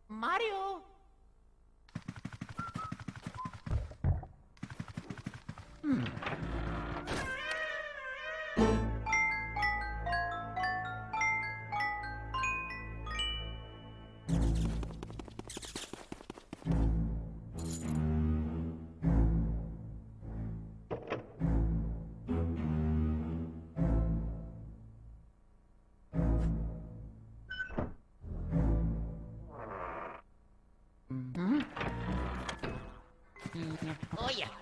Mario! Oh yeah.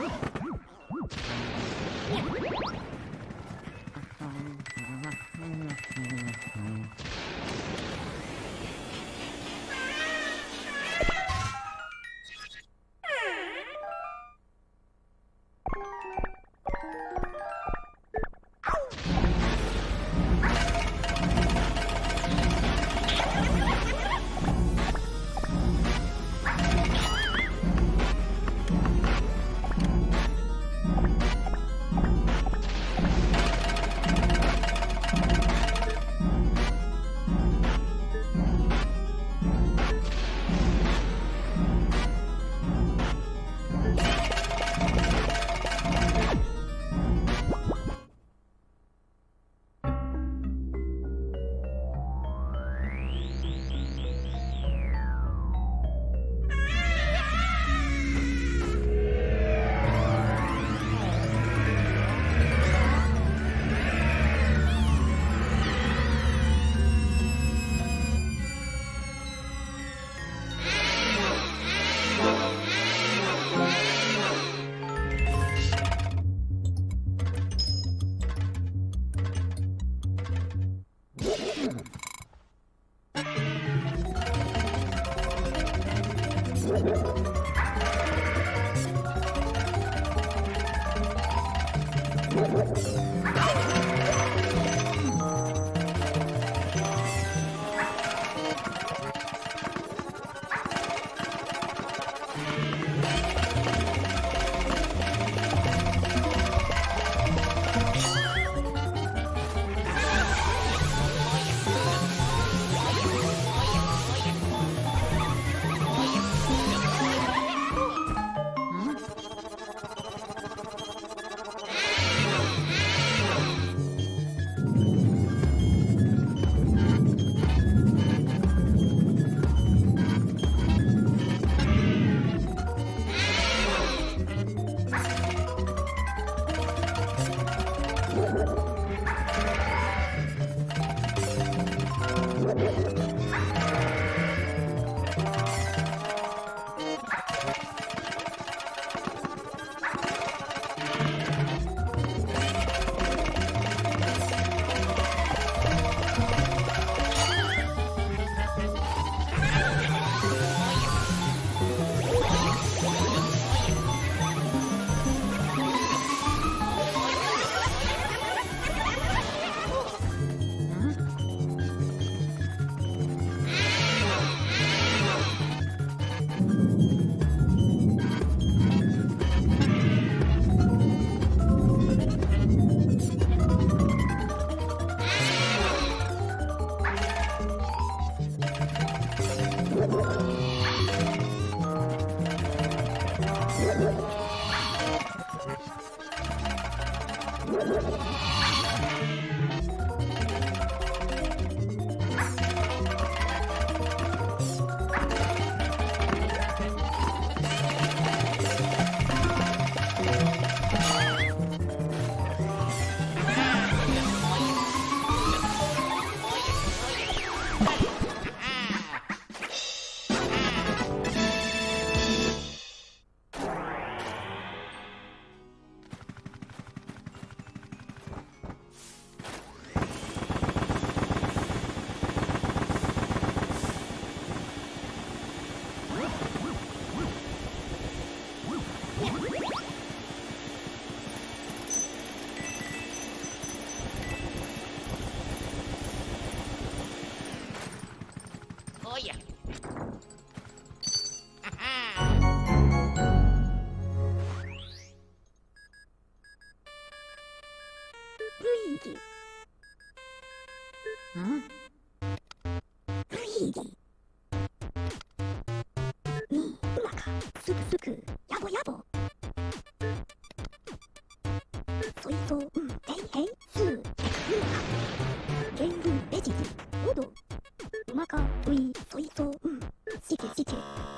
Oh yeah. Greedy. Hmm? Greedy. すくやぼやぼそいそうへいへいすうけんぐべじじおどうまかういそいそうしけしけ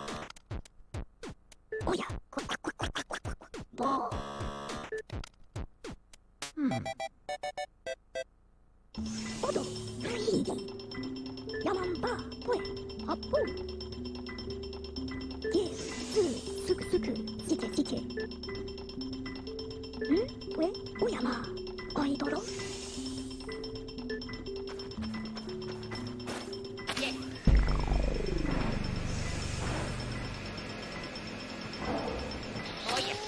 おやこここここここぼーおどるいりやまんばぽえはっぽけすくすくしけしけぽえおやまあいどろおや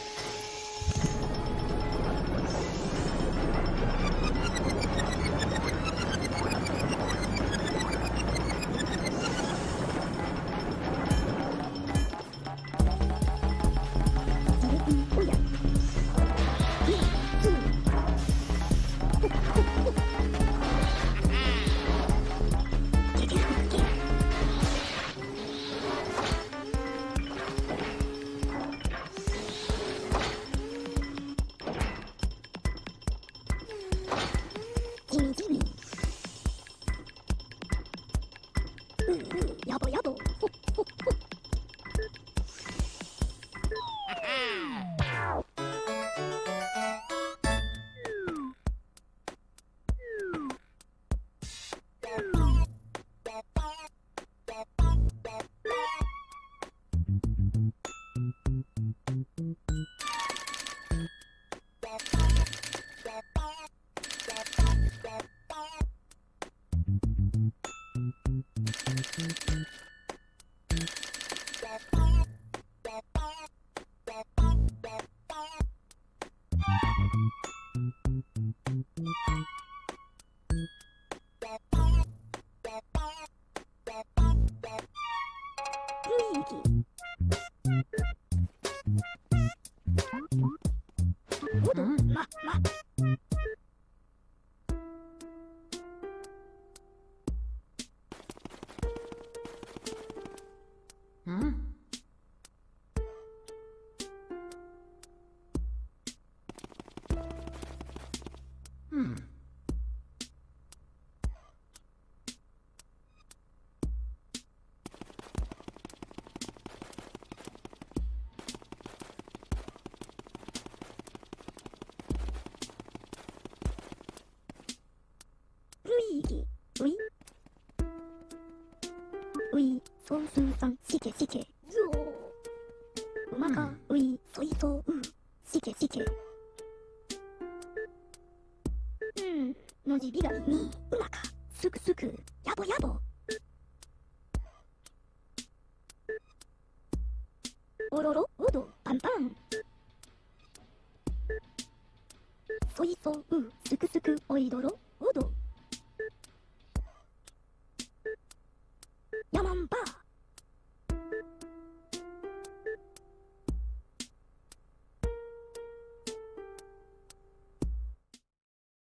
おやけすほっほっほっけけふけじみじみやぼやぼほっほっほっ雰囲気おどま雰囲気ういそうすうさんしけしけうまかういそいそうしけしけのじびがりにうまかすくすくやぼやぼおろろおどパンパンそいそうすくすくおいどろ